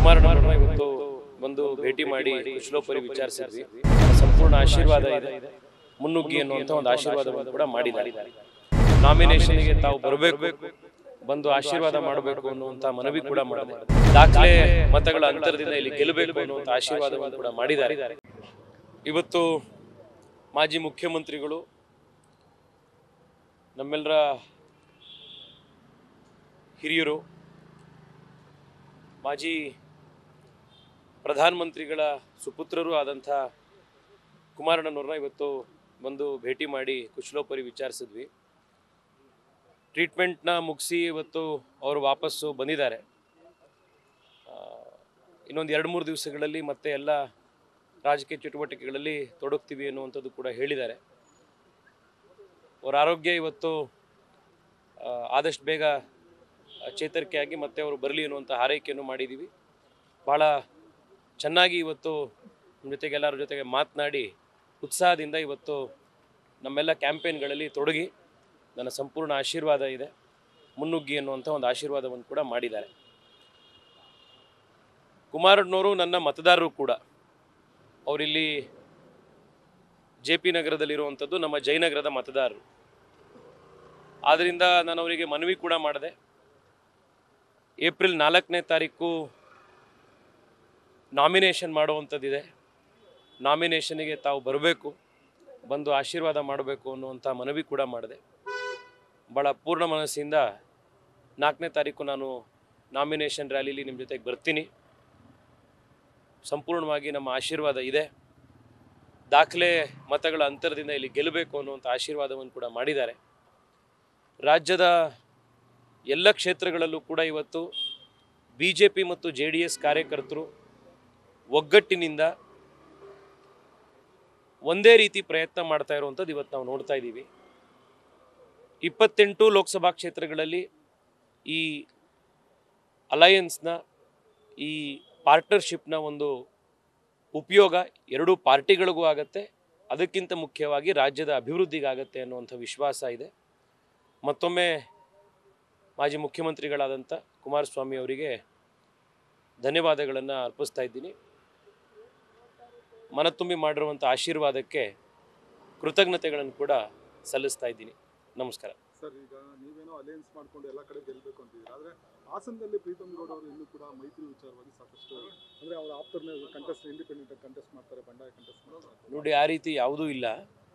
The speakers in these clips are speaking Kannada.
ಕುಮಾರಣ್ಣವ್ರನ್ನ ಇವತ್ತು ಬಂದು ಭೇಟಿ ಮಾಡಿ ಕುಶಲೋಪರಿ ವಿಚಾರಿಸಿದ್ವಿ. ಸಂಪೂರ್ಣ ಆಶೀರ್ವಾದ ಇದೆ, ಮುನ್ನುಗ್ಗಿ ಅನ್ನುವಂಥ ಒಂದು ಆಶೀರ್ವಾದವನ್ನು ಕೂಡ ಮಾಡಿದ್ದಾರೆ. ನಾಮಿನೇಷನ್ಗೆ ತಾವು ಬರಬೇಕು, ಬಂದು ಆಶೀರ್ವಾದ ಮಾಡಬೇಕು ಅನ್ನುವಂಥ ಮನವಿ ಕೂಡ ಮಾಡಿದೆ. ದಾಖಲೆ ಮತಗಳ ಅಂತರದಿಂದ ಇಲ್ಲಿ ಗೆಲ್ಲಬೇಕು ಅನ್ನುವಂಥ ಆಶೀರ್ವಾದವನ್ನು ಕೂಡ ಮಾಡಿದ್ದಾರೆ. ಇವತ್ತು ಮಾಜಿ ಮುಖ್ಯಮಂತ್ರಿಗಳು, ನಮ್ಮೆಲ್ಲರ ಹಿರಿಯರು, ಮಾಜಿ ಪ್ರಧಾನಮಂತ್ರಿಗಳ ಸುಪುತ್ರರು ಆದಂಥ ಕುಮಾರಣ್ಣನವ್ರನ್ನ ಇವತ್ತು ಬಂದು ಭೇಟಿ ಮಾಡಿ ಕುಶಲೋಪರಿ ವಿಚಾರಿಸಿದ್ವಿ. ಟ್ರೀಟ್ಮೆಂಟ್ನ ಮುಗಿಸಿ ಇವತ್ತು ಅವರು ವಾಪಸ್ಸು ಬಂದಿದ್ದಾರೆ. ಇನ್ನೊಂದು 2-3 ದಿವಸಗಳಲ್ಲಿ ಮತ್ತೆ ಎಲ್ಲ ರಾಜಕೀಯ ಚಟುವಟಿಕೆಗಳಲ್ಲಿ ತೊಡಗ್ತೀವಿ ಅನ್ನುವಂಥದ್ದು ಕೂಡ ಹೇಳಿದ್ದಾರೆ. ಅವರ ಆರೋಗ್ಯ ಇವತ್ತು ಆದಷ್ಟು ಬೇಗ ಚೇತರಿಕೆಯಾಗಿ ಮತ್ತೆ ಅವರು ಬರಲಿ ಅನ್ನುವಂಥ ಹಾರೈಕೆಯನ್ನು ಮಾಡಿದ್ದೀವಿ. ಭಾಳ ಚೆನ್ನಾಗಿ ಇವತ್ತು ನಮ್ಮ ಜೊತೆಗೆ ಎಲ್ಲರ ಜೊತೆಗೆ ಮಾತನಾಡಿ ಉತ್ಸಾಹದಿಂದ ಇವತ್ತು ನಮ್ಮೆಲ್ಲ ಕ್ಯಾಂಪೇನ್ಗಳಲ್ಲಿ ತೊಡಗಿ ನನ್ನ ಸಂಪೂರ್ಣ ಆಶೀರ್ವಾದ ಇದೆ, ಮುನ್ನುಗ್ಗಿ ಅನ್ನುವಂಥ ಒಂದು ಆಶೀರ್ವಾದವನ್ನು ಕೂಡ ಮಾಡಿದ್ದಾರೆ. ಕುಮಾರಣ್ಣವರು ನನ್ನ ಮತದಾರರು ಕೂಡ. ಅವರಿಲ್ಲಿ JP ನಗರದಲ್ಲಿರುವಂಥದ್ದು ನಮ್ಮ ಜಯನಗರದ ಮತದಾರರು. ಆದ್ದರಿಂದ ನಾನು ಅವರಿಗೆ ಮನವಿ ಕೂಡ ಮಾಡಿದೆ. ಏಪ್ರಿಲ್ 4ನೇ ತಾರೀಕು ನಾಮಿನೇಷನ್ ಮಾಡುವಂಥದ್ದಿದೆ. ನಾಮಿನೇಷನ್ಗೆ ತಾವು ಬರಬೇಕು, ಬಂದು ಆಶೀರ್ವಾದ ಮಾಡಬೇಕು ಅನ್ನುವಂಥ ಮನವಿ ಕೂಡ ಮಾಡಿದೆ. ಭಾಳ ಪೂರ್ಣ ಮನಸ್ಸಿಂದ 4ನೇ ತಾರೀಕು ನಾನು ನಾಮಿನೇಷನ್ ರ್ಯಾಲಿಲಿ ನಿಮ್ಮ ಜೊತೆಗೆ ಬರ್ತೀನಿ. ಸಂಪೂರ್ಣವಾಗಿ ನಮ್ಮ ಆಶೀರ್ವಾದ ಇದೆ. ದಾಖಲೆ ಮತಗಳ ಅಂತರದಿಂದ ಇಲ್ಲಿ ಗೆಲ್ಲಬೇಕು ಅನ್ನುವಂಥ ಆಶೀರ್ವಾದವನ್ನು ಕೂಡ ಮಾಡಿದ್ದಾರೆ. ರಾಜ್ಯದ ಎಲ್ಲ ಕ್ಷೇತ್ರಗಳಲ್ಲೂ ಕೂಡ ಇವತ್ತು BJP ಮತ್ತು JDS ಕಾರ್ಯಕರ್ತರು ಒಗ್ಗಟ್ಟಿನಿಂದ ಒಂದೇ ರೀತಿ ಪ್ರಯತ್ನ ಮಾಡ್ತಾ ಇರುವಂಥದ್ದು ಇವತ್ತು ನಾವು ನೋಡ್ತಾ ಇದ್ದೀವಿ. 28 ಲೋಕಸಭಾ ಕ್ಷೇತ್ರಗಳಲ್ಲಿ ಈ ಅಲಯನ್ಸ್ನ, ಈ ಪಾರ್ಟ್ನರ್ಶಿಪ್ನ ಒಂದು ಉಪಯೋಗ ಎರಡೂ ಪಾರ್ಟಿಗಳಿಗೂ ಆಗತ್ತೆ, ಅದಕ್ಕಿಂತ ಮುಖ್ಯವಾಗಿ ರಾಜ್ಯದ ಅಭಿವೃದ್ಧಿಗಾಗತ್ತೆ ಅನ್ನುವಂಥ ವಿಶ್ವಾಸ ಇದೆ. ಮತ್ತೊಮ್ಮೆ ಮಾಜಿ ಮುಖ್ಯಮಂತ್ರಿಗಳಾದಂಥ ಕುಮಾರಸ್ವಾಮಿ ಅವರಿಗೆ ಧನ್ಯವಾದಗಳನ್ನು ಅರ್ಪಿಸ್ತಾ ಇದ್ದೀನಿ. ಮನತುಂಬಿ ಮಾಡಿರುವಂಥ ಆಶೀರ್ವಾದಕ್ಕೆ ಕೃತಜ್ಞತೆಗಳನ್ನು ಕೂಡ ಸಲ್ಲಿಸ್ತಾ ಇದ್ದೀನಿ. ನಮಸ್ಕಾರ ಸರ್. ಈಗ ನೀವೇನೋ ಅಲಯನ್ಸ್ ಮಾಡ್ಕೊಂಡು ಎಲ್ಲ ಕಡೆ ಗೆಲ್ಲಬೇಕು ಅಂತಿದ್ದೀರಾ, ಆದರೆ ಹಾಸನದಲ್ಲಿ ಪ್ರೀತಮ್ ಗೌಡ ಅವರು ಇನ್ನೂ ಕೂಡ ಮೈತ್ರಿ ವಿಚಾರವಾಗಿ ಸಾಕಷ್ಟು, ಅಂದರೆ ಅವರ ಆಪ್ತರನ್ನ ಕಂಟೆಸ್ಟ್, ಇಂಡಿಪೆಂಡೆಂಟ್ ಕಂಟೆಸ್ಟ್ ಮಾಡ್ತಾರೆ, ಬಂಡಾಯ ಕಂಟೆಸ್ಟ್ ಮಾಡ್ತಾರೆ. ನೋಡಿ, ಆ ರೀತಿ ಯಾವುದೂ ಇಲ್ಲ.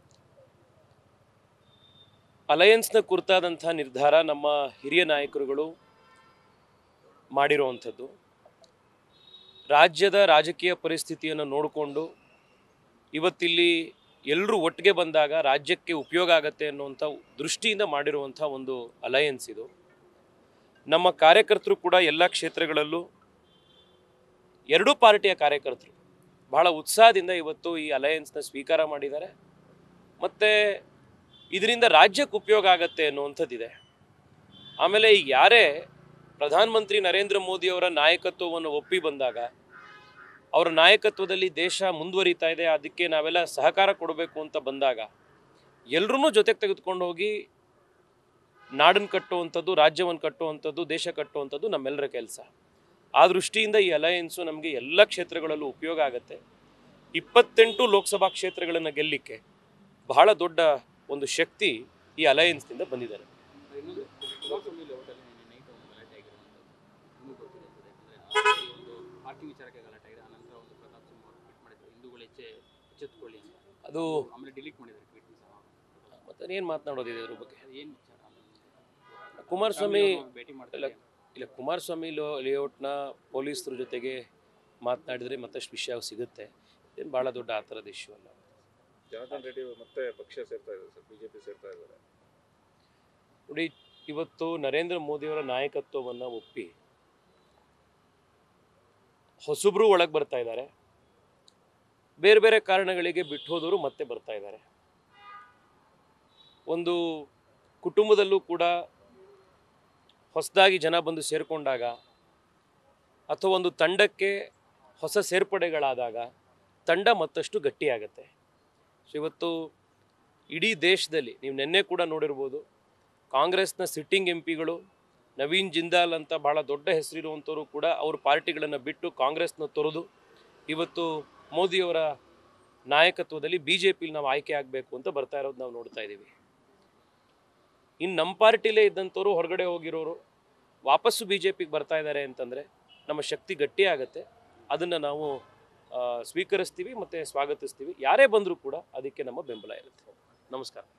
ಅಲಯನ್ಸ್ನ ಕುರಿತಾದಂಥ ನಿರ್ಧಾರ ನಮ್ಮ ಹಿರಿಯ ನಾಯಕರುಗಳು ಮಾಡಿರುವಂಥದ್ದು. ರಾಜ್ಯದ ರಾಜಕೀಯ ಪರಿಸ್ಥಿತಿಯನ್ನು ನೋಡಿಕೊಂಡು ಇವತ್ತಿಲ್ಲಿ ಎಲ್ಲರೂ ಒಟ್ಟಿಗೆ ಬಂದಾಗ ರಾಜ್ಯಕ್ಕೆ ಉಪಯೋಗ ಆಗತ್ತೆ ಅನ್ನುವಂಥ ದೃಷ್ಟಿಯಿಂದ ಮಾಡಿರುವಂಥ ಒಂದು ಅಲಯನ್ಸ್ ಇದು. ನಮ್ಮ ಕಾರ್ಯಕರ್ತರು ಕೂಡ ಎಲ್ಲ ಕ್ಷೇತ್ರಗಳಲ್ಲೂ, ಎರಡೂ ಪಾರ್ಟಿಯ ಕಾರ್ಯಕರ್ತರು ಬಹಳ ಉತ್ಸಾಹದಿಂದ ಇವತ್ತು ಈ ಅಲಯನ್ಸ್ನ ಸ್ವೀಕಾರ ಮಾಡಿದ್ದಾರೆ. ಮತ್ತು ಇದರಿಂದ ರಾಜ್ಯಕ್ಕೆ ಉಪಯೋಗ ಆಗತ್ತೆ ಅನ್ನುವಂಥದ್ದಿದೆ. ಆಮೇಲೆ ಈಗ ಯಾರೇ ಪ್ರಧಾನಮಂತ್ರಿ ನರೇಂದ್ರ ಮೋದಿಯವರ ನಾಯಕತ್ವವನ್ನು ಒಪ್ಪಿ ಬಂದಾಗ, ಅವರ ನಾಯಕತ್ವದಲ್ಲಿ ದೇಶ ಮುಂದುವರಿತಾ ಇದೆ, ಅದಕ್ಕೆ ನಾವೆಲ್ಲ ಸಹಕಾರ ಕೊಡಬೇಕು ಅಂತ ಬಂದಾಗ ಎಲ್ಲರೂ ಜೊತೆಗೆ ತೆಗೆದುಕೊಂಡು ಹೋಗಿ ನಾಡನ್ನು ಕಟ್ಟುವಂಥದ್ದು, ರಾಜ್ಯವನ್ನು ಕಟ್ಟುವಂಥದ್ದು, ದೇಶ ಕಟ್ಟುವಂಥದ್ದು ನಮ್ಮೆಲ್ಲರ ಕೆಲಸ. ಆ ದೃಷ್ಟಿಯಿಂದ ಈ ಅಲಯನ್ಸು ನಮಗೆ ಎಲ್ಲ ಕ್ಷೇತ್ರಗಳಲ್ಲೂ ಉಪಯೋಗ ಆಗುತ್ತೆ. 28 ಲೋಕಸಭಾ ಕ್ಷೇತ್ರಗಳನ್ನು ಗೆಲ್ಲಲಿಕ್ಕೆ ಬಹಳ ದೊಡ್ಡ ಒಂದು ಶಕ್ತಿ ಈ ಅಲಯನ್ಸ್ನಿಂದ ಬಂದಿದ್ದಾರೆ. ಅದು ಮತ್ತೆ ಏನು ಮಾತನಾಡೋದಿದೆ ಅದ್ರ ಬಗ್ಗೆ? ಕುಮಾರಸ್ವಾಮಿ ಇಲ್ಲ, ಕುಮಾರಸ್ವಾಮಿ ಲೇಔಟ್ನ ಪೊಲೀಸರ ಜೊತೆಗೆ ಮಾತನಾಡಿದರೆ ಮತ್ತಷ್ಟು ವಿಷಯ ಸಿಗುತ್ತೆ. ಏನು ಭಾಳ ದೊಡ್ಡ ಆ ಥರದ ಇಶ್ಯೂ ಅಲ್ಲ. ಜನಾರ್ದನ್ ರೆಡ್ಡಿ ಮತ್ತೆ ಪಕ್ಷ ಸೇರ್ತಾ ಇದ್ದಾರೆ ಸರ್, BJP ಸೇರ್ತಾ ಇದ್ದಾರೆ. ನೋಡಿ, ಇವತ್ತು ನರೇಂದ್ರ ಮೋದಿಯವರ ನಾಯಕತ್ವವನ್ನು ಒಪ್ಪಿ ಹೊಸಬ್ರು ಒಳಗೆ ಬರ್ತಾ ಇದ್ದಾರೆ. ಬೇರೆ ಬೇರೆ ಕಾರಣಗಳಿಗೆ ಬಿಟ್ಟು ಹೋದವರು ಮತ್ತೆ ಬರ್ತಾ ಇದ್ದಾರೆ. ಒಂದು ಕುಟುಂಬದಲ್ಲೂ ಕೂಡ ಹೊಸದಾಗಿ ಜನ ಬಂದು ಸೇರಿಕೊಂಡಾಗ, ಅಥವಾ ಒಂದು ತಂಡಕ್ಕೆ ಹೊಸ ಸೇರ್ಪಡೆಗಳಾದಾಗ ತಂಡ ಮತ್ತಷ್ಟು ಗಟ್ಟಿಯಾಗತ್ತೆ. ಸೊ ಇವತ್ತು ಇಡೀ ದೇಶದಲ್ಲಿ ನೀವು ನಿನ್ನೆ ಕೂಡ ನೋಡಿರ್ಬೋದು, ಕಾಂಗ್ರೆಸ್ನ ಸಿಟ್ಟಿಂಗ್ MP ಗಳು ನವೀನ್ ಜಿಂದಾಲ್ ಅಂತ ಭಾಳ ದೊಡ್ಡ ಹೆಸರಿರುವಂಥವರು ಕೂಡ ಅವ್ರ ಪಾರ್ಟಿಗಳನ್ನು ಬಿಟ್ಟು ಕಾಂಗ್ರೆಸ್ನ ತೊರೆದು ಇವತ್ತು ಮೋದಿಯವರ ನಾಯಕತ್ವದಲ್ಲಿ ಬಿ ಜೆ ಪಿಲಿ ನಾವು ಆಯ್ಕೆ ಆಗಬೇಕು ಅಂತ ಬರ್ತಾ ಇರೋದು ನಾವು ನೋಡ್ತಾ ಇದ್ದೀವಿ. ಇನ್ನು ನಮ್ಮ ಪಾರ್ಟಿಲೇ ಇದ್ದಂಥವ್ರು ಹೊರಗಡೆ ಹೋಗಿರೋರು ವಾಪಸ್ಸು ಬಿ ಜೆ ಪಿಗೆ ಬರ್ತಾ ಇದ್ದಾರೆ ಅಂತಂದರೆ ನಮ್ಮ ಶಕ್ತಿ ಗಟ್ಟಿ ಆಗುತ್ತೆ. ಅದನ್ನು ನಾವು ಸ್ವೀಕರಿಸ್ತೀವಿ ಮತ್ತು ಸ್ವಾಗತಿಸ್ತೀವಿ. ಯಾರೇ ಬಂದರೂ ಕೂಡ ಅದಕ್ಕೆ ನಮ್ಮ ಬೆಂಬಲ ಇರುತ್ತೆ. ನಮಸ್ಕಾರ.